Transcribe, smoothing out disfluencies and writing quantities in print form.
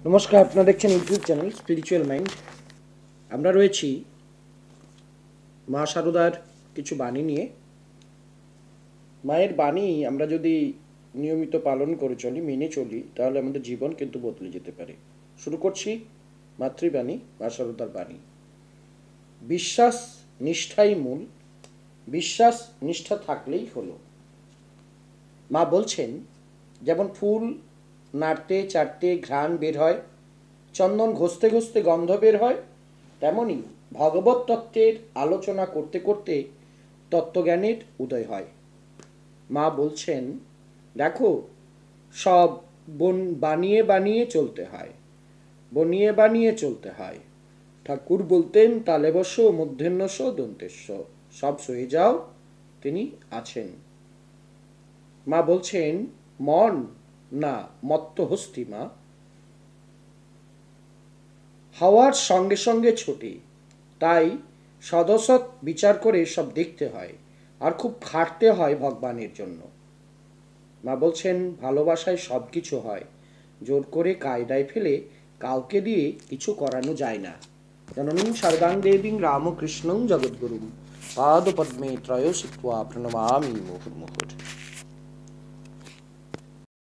নমস্কার, আপনারা দেখছেন ইউটিউব চ্যানেল স্পিরিচুয়াল মাইন্ড। আমরা রয়েছি মা শারদার কিছু বাণী নিয়ে। মায়ের বাণী আমরা যদি নিয়মিত পালন করে চলি, মেনে চলি, তাহলে আমাদের জীবন কিন্তু বদলে যেতে পারে। শুরু করছি মাতৃবাণী, মা শারদার বাণী। বিশ্বাস নিষ্ঠাই মূল, বিশ্বাস নিষ্ঠা থাকলেই হলো। মা বলছেন, যেমন ফুল নাড়তে চাড়তে ঘ্রাণ বের হয়, চন্দন ঘষতে ঘষতে গন্ধ বের হয়, তেমনি ভগবত তত্ত্বের আলোচনা করতে করতে তত্ত্বজ্ঞানের উদয় হয়। মা বলছেন, দেখো, সব বানিয়ে বানিয়ে চলতে হয়, বনিয়ে বানিয়ে চলতে হয়। ঠাকুর বলতেন, তালে বসো মূর্ধন্যস্ব দন্তেস্ব, সব সয়ে যাও, তিনি আছেন। মা বলছেন, মন না মত্ত হস্তি মা, হাওয়ার সঙ্গে সঙ্গে ছোটে, তাই সদসৎ বিচার করে সব দেখতে হয়, আর খুব খাটতে হয় ভগবানের জন্য। মা বলছেন, ভালোবাসায় সব কিছু হয়, জোর করে কায়দায় ফেলে কাউকে দিয়ে কিছু করানো যায় না। জননীং শারদাং দেবীং রামকৃষ্ণং জগদ্গুরুম পাদপদ্মে ত্রয়োশিত্বা প্রণমামি মুহুর্মুহুর।